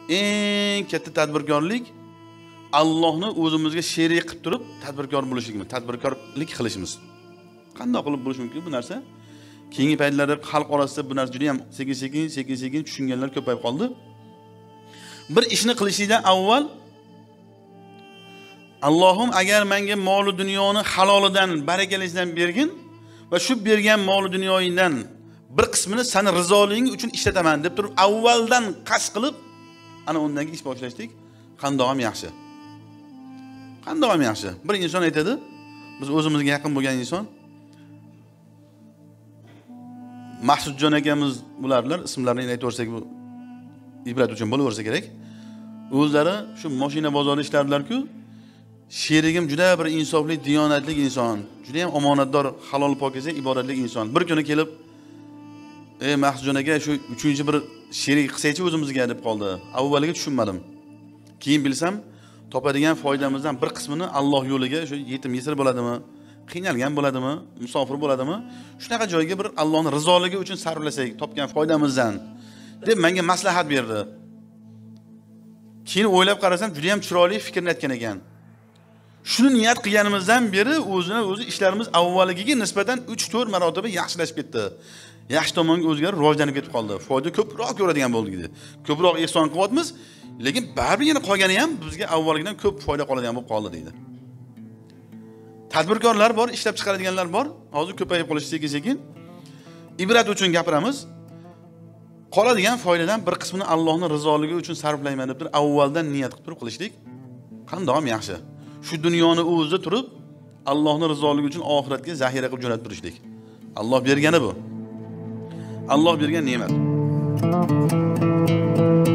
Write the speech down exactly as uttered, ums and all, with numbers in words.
eng katta tadbirkorlik Allohni o'zimizga sherik qilib turib tadbirkor bo'lishimiz, tadbirkorlik qilishimiz. Qanday qilib bo'lish mumkin bu narsa? Keyingi paytlarda xalq orasida bu narsa juda ham sekin-sekin, sekin-sekin tushunganlar ko'payib qoldi. Bir ishni qilishdan avval Allohim agar menga mol dunyoni halolidan, barakalidan bergin va shu bergan mol dunyoyingdan bir qismini seni rizoliging uchun ishlataman deb turib avvaldan qasd qilib ana undan ish boshlashdik. Qandoq ham yaxshi. Qandoq ham yaxshi. Bir inson aytadi, biz o'zimizga yaqin bo'lgan inson Mahsudjon akamiz bularlar, ismlarini aytib o'rsak bu ibrat uchun bo'laversa kerak. O'zlari shu mashina bozori ishlardilar-ku, sherigim juda bir insofli, diyonatli inson, juda ham omonatdor, halol pokiza, ibodatli inson. Bir kuni kelib, "Ey Mahsudjon aka, shu uchinchi bir sherik qilsaychi o'zimizga" deb qoldi. Avvaliga tushunmadim. Keyin bilsam, topadigan foydamizdan bir qismini Alloh yo'liga, shu yetim yesir bo'ladimi, qiynalgan bo'ladimi, musofir bo'ladimi, shunaqa joyga bir Allohning rizoligi uchun sarflasak, topgan foydamizdan deb menga maslahat berdi. Keyin o'ylab qarasam, juda ham chiroyli fikrni aytgan ekan. Shuni niyat qilganimizdan beri o'zini o'zi ishlarimiz avvaligiga nisbatan uch to'rt marotaba yaxshilashib ketdi. Yaxshi tomonga o'zgarib, rivojlanib ketib qoldi. Foyda ko'proq ko'radigan bo'ldik dedi. Ko'proq ehson qilyapmiz, lekin baribir yana qolgani ham bizga avvalgidan ko'p foyda qoladigan bo'lib qoldi deydi. Tadbirkorlar bor, ishlab chiqaradiganlar bor. Hozir ko'payib qolishi sekin-sekin. Ibrat uchun gapiramiz. Qoladigan foydadan bir qismini Allohning rizoligi uchun sarflayman deb turib avvaldan niyat qilib turib qilishdik. Qandoq ham yaxshi. Shu dunyoni o'zida turib Allohning rizoligi uchun oxiratga zaxira qilib jo'natib turishdik. Alloh bergani bu. Alloh bergan ne'mat.